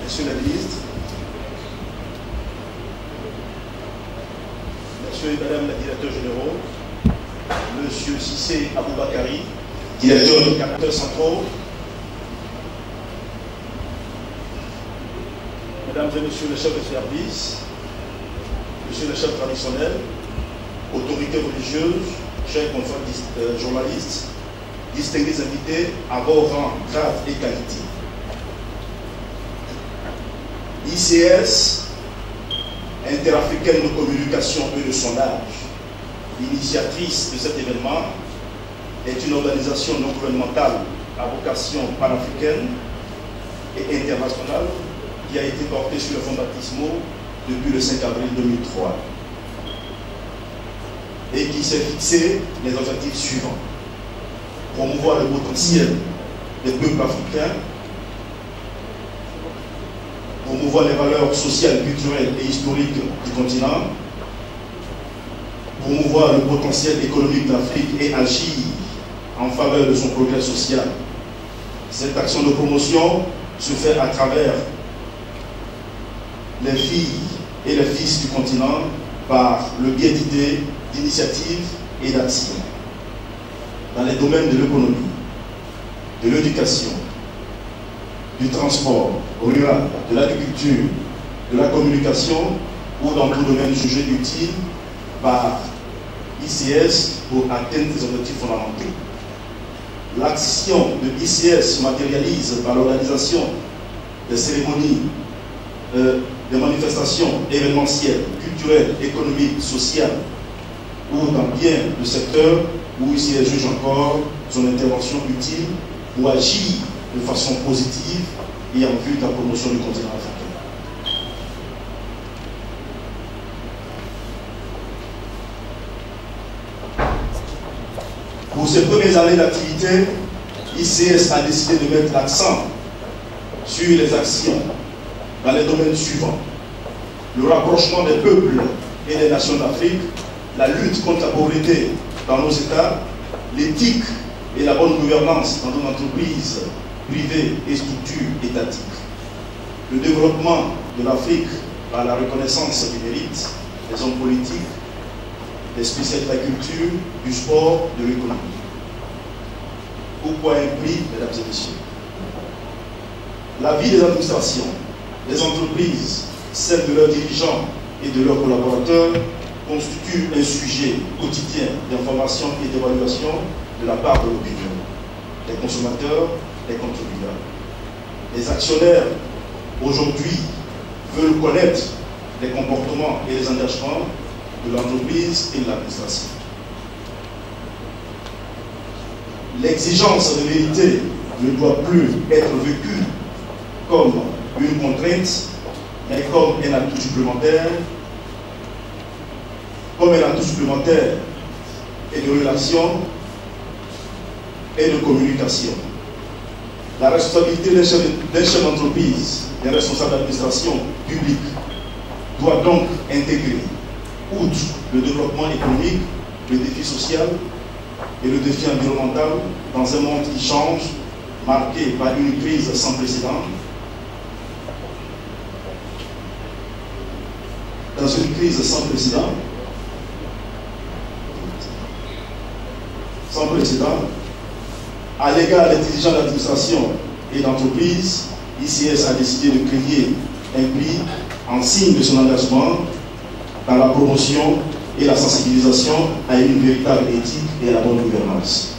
Monsieur le ministre, Monsieur et Madame les directeurs généraux, Monsieur Cissé Aboubakari, directeur des capteurs centraux, Mesdames et Messieurs les chefs de service, Monsieur le chef traditionnel, autorités religieuses, chers confrères journalistes, distingués invités à vos rangs, grades et qualités. ICS, Interafricaine de communication et de sondage, l'initiatrice de cet événement, est une organisation non gouvernementale à vocation panafricaine et internationale qui a été portée sur le fonds baptismaux depuis le 5 avril 2003 et qui s'est fixé les objectifs suivants: promouvoir le potentiel des peuples africains, promouvoir les valeurs sociales, culturelles et historiques du continent, promouvoir le potentiel économique de l'Afrique et agir en faveur de son progrès social. Cette action de promotion se fait à travers les filles et les fils du continent par le biais d'idées, d'initiatives et d'actions dans les domaines de l'économie, de l'éducation, du transport rural, de l'agriculture, de la communication ou dans tout domaine jugé utile par ICS pour atteindre des objectifs fondamentaux. L'action de ICS se matérialise par l'organisation des cérémonies, des manifestations événementielles, culturelles, économiques, sociales ou dans bien de secteurs où ICS juge encore son intervention utile pour agir de façon positive et en vue de la promotion du continent africain. Pour ces premières années d'activité, ICS a décidé de mettre l'accent sur les actions dans les domaines suivants: le rapprochement des peuples et des nations d'Afrique, la lutte contre la pauvreté dans nos États, l'éthique et la bonne gouvernance dans nos entreprises privées et structures étatiques, le développement de l'Afrique par la reconnaissance du mérite des hommes politiques, des spécialistes de la culture, du sport, de l'économie. Pourquoi implique, mesdames et messieurs, la vie des administrations, des entreprises, celle de leurs dirigeants et de leurs collaborateurs constitue un sujet quotidien d'information et d'évaluation de la part de l'opinion, des consommateurs, des contribuables. Les actionnaires, aujourd'hui, veulent connaître les comportements et les engagements de l'entreprise et de l'administration. L'exigence de vérité ne doit plus être vécue comme une contrainte, mais comme un atout supplémentaire, et de relation et de communication. La responsabilité d'un chef d'entreprise, des responsables d'administration publique, doit donc intégrer, outre le développement économique, le défi social et le défi environnemental dans un monde qui change, marqué par une crise sans précédent. Dans une crise sans précédent, à l'égard des dirigeants d'administration et d'entreprise, ICS a décidé de créer un prix en signe de son engagement dans la promotion et la sensibilisation à une véritable éthique et à la bonne gouvernance.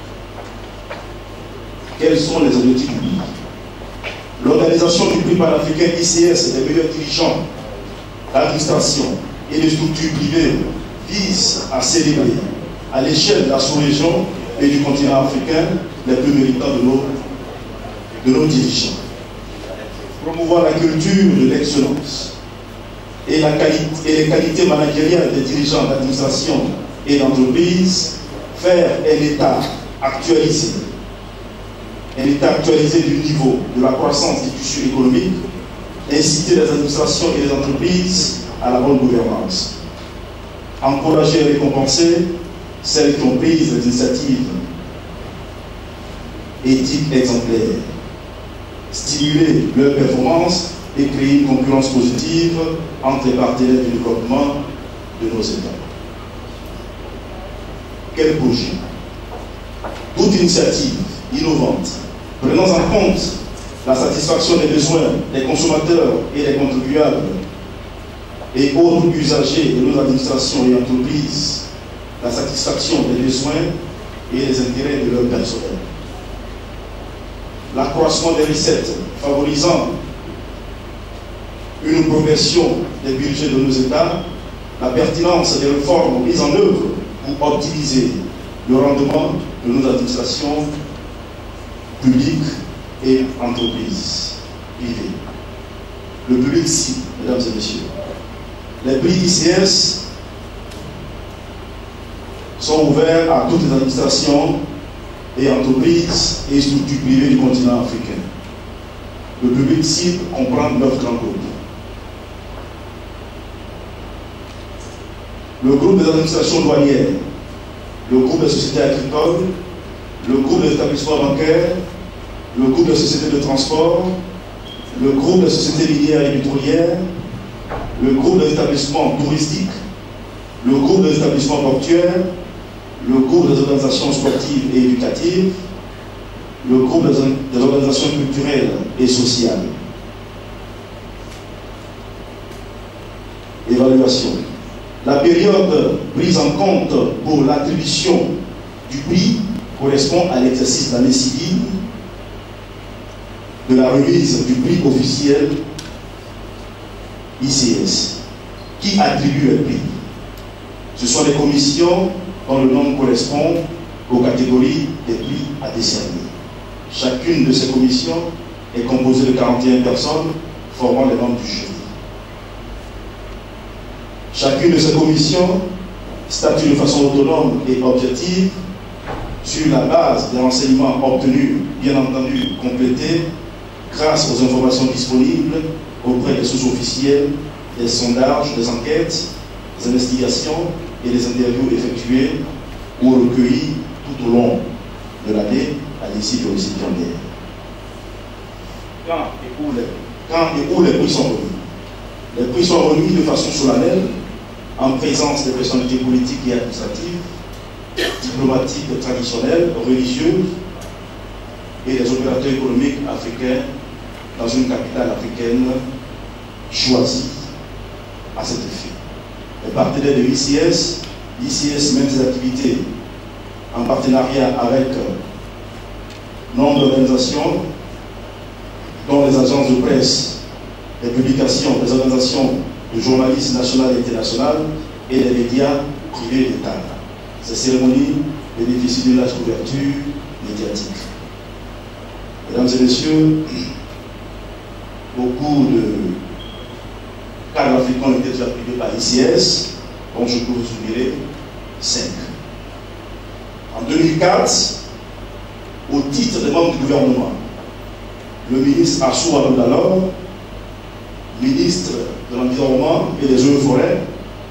Quels sont les objectifs du prix? L'organisation du prix panafricain ICS des meilleurs dirigeants d'administration et de structures privées vise à célébrer à l'échelle de la sous-région et du continent africain les plus méritants de nos dirigeants. Promouvoir la culture de l'excellence et les qualités managériales des dirigeants d'administration et d'entreprise, faire un état actualisé du niveau de la croissance du tissu économique, inciter les administrations et les entreprises à la bonne gouvernance, encourager et récompenser celles qui ont pris des initiatives éthiques exemplaires, stimuler leur performance et créer une concurrence positive entre les partenaires du développement de nos États. Quel projet? Toute initiative innovante prenant en compte la satisfaction des besoins des consommateurs et des contribuables et autres usagers de nos administrations et entreprises, la satisfaction des besoins et des intérêts de leur personnel. L'accroissement des recettes favorisant une progression des budgets de nos États, la pertinence des réformes mises en œuvre pour optimiser le rendement de nos administrations publiques et entreprises privées. Le public cible, mesdames et messieurs. Les prix ICS sont ouverts à toutes les administrations et entreprises et structures privées du continent africain. Le public cible comprend 9 grands groupes. Le groupe des administrations douanières, le groupe des sociétés agricoles, le groupe des établissements bancaires, le groupe des sociétés de transport, le groupe des sociétés minières et pétrolières, le groupe des établissements touristiques, le groupe des établissements portuaires, le groupe des organisations sportives et éducatives, le groupe des organisations culturelles et sociales. Évaluation. La période prise en compte pour l'attribution du prix correspond à l'exercice de l'année civile de la remise du prix officiel ICS. Qui attribue le prix? Ce sont les commissions dont le nombre correspond aux catégories des prix à décerner. Chacune de ces commissions est composée de 41 personnes formant les membres du jury. Chacune de ces commissions statue de façon autonome et objective sur la base des renseignements obtenus, bien entendu complétés, grâce aux informations disponibles auprès des sources officielles, des sondages, des enquêtes, des investigations et des interviews effectuées ou recueillies tout au long de l'année à l'issue du récipiendaire. Quand et où les prix sont remis? Les prix sont remis de façon solennelle en présence des personnalités politiques et administratives, diplomatiques traditionnelles, religieuses et des opérateurs économiques africains dans une capitale africaine choisie à cet effet. Les partenaires de l'ICS mène ses activités en partenariat avec nombre d'organisations, dont les agences de presse, les publications, les organisations de journalistes nationales et internationales et les médias privés d'État. Ces cérémonies bénéficient d'une large couverture médiatique. Mesdames et messieurs, beaucoup de cadres africains ont été attribués par l'ICS, dont je peux vous souligner 5. En 2004, au titre des membres du gouvernement, le ministre Assou Abdoullah, ministre de l'Environnement et des Eaux et Forêts,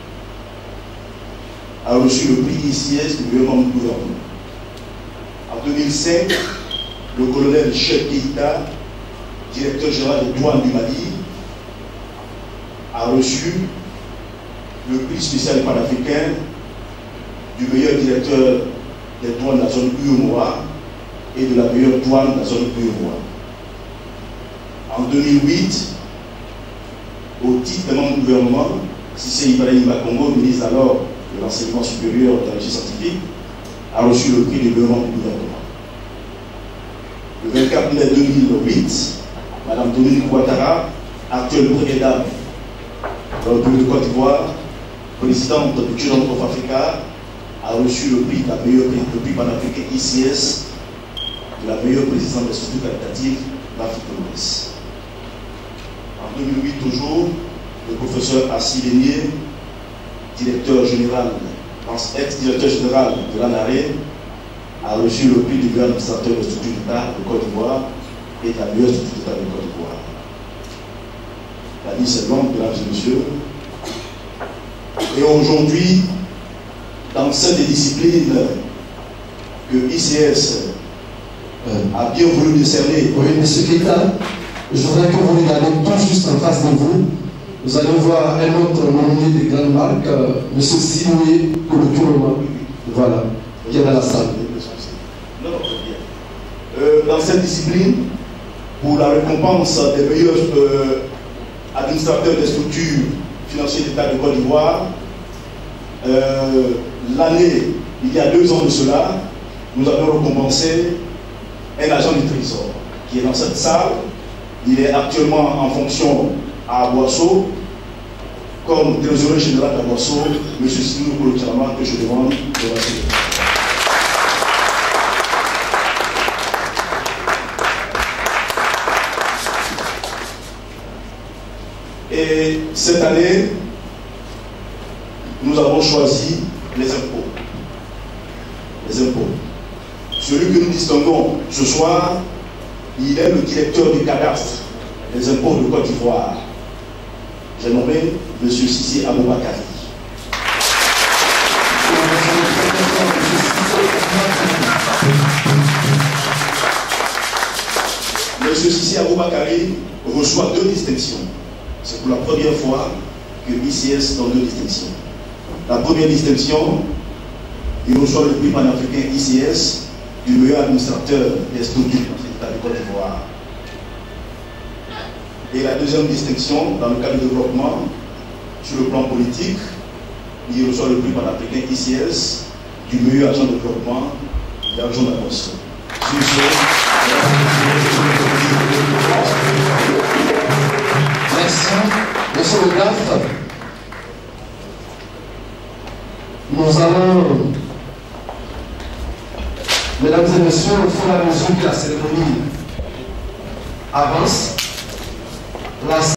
a reçu le prix ICS du meilleur membre du gouvernement. En 2005, le colonel Cheikh Keïta, directeur général des douanes du Mali, a reçu le prix spécial panafricain du meilleur directeur des douanes de la zone UEMOA et de la meilleure douane de la zone UEMOA. En 2008, au titre des membres du gouvernement, Cissé Ibrahim Bakongo, ministre alors de l'enseignement supérieur et de la recherche scientifique, a reçu le prix du meilleur membre du gouvernement. Le 24 mai 2008, Mme Dominique Ouattara, actuelle première dame de la République de Côte d'Ivoire, présidente du Children of Africa, a reçu le prix panafricain ICS de la meilleure présidente des structures caritatives d'Afrique de l'Ouest. En 2008 toujours, le professeur Assis Lénier, directeur général, ex-directeur général de l'ANARE, a reçu le prix du meilleur administrateur de structure d'État de Côte d'Ivoire et de la meilleure structure d'État de Côte d'Ivoire. La liste est longue, mesdames et messieurs. Et aujourd'hui, dans cette discipline que ICS a bien voulu décerner. Oui, M. Keïta, Je voudrais que vous regardiez tout juste en face de vous. Vous allez voir un autre nominé des grandes marques, M. Siloué Kouloukouloma, voilà, qui est dans la salle. Dans cette discipline, pour la récompense des meilleurs administrateurs des structures financières d'État de Côte d'Ivoire, l'année, il y a 2 ans de cela, nous avons récompensé un agent du Trésor qui est dans cette salle. Il est actuellement en fonction à Boisseau, comme trésorier général de Boisseau, M. Sinou Kouloukouloma, que je demande de recevoir. Et cette année, nous avons choisi les impôts. Les impôts. Celui que nous distinguons ce soir, il est le directeur du cadastre des impôts de Côte d'Ivoire. J'ai nommé M. Sissi Aboubakari. M. Sissi Aboubakari reçoit 2 distinctions. C'est pour la première fois que l'ICS donne 2 distinctions. La première distinction, il reçoit le prix panafricain ICS du meilleur administrateur des structures d'État de Côte d'Ivoire. Et la deuxième distinction, dans le cadre du développement, sur le plan politique, il reçoit le prix panafricain ICS du meilleur agent de développement de la région de la Boisseau. Merci. Monsieur le DAF, nous allons, mesdames et messieurs, au fur et à mesure que la cérémonie avance,